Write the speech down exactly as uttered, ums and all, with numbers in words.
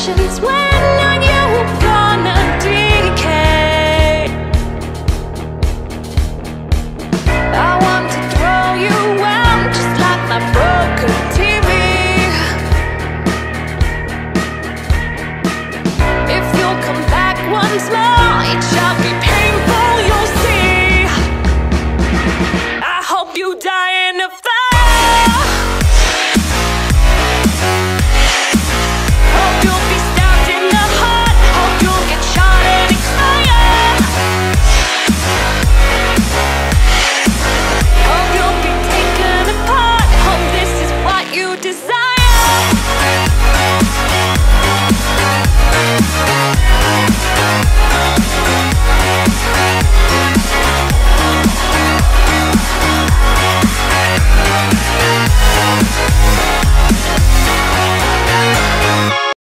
questions. When are you gonna decay? I want to throw you out just like my broken T V. If you'll come back once more, it shall be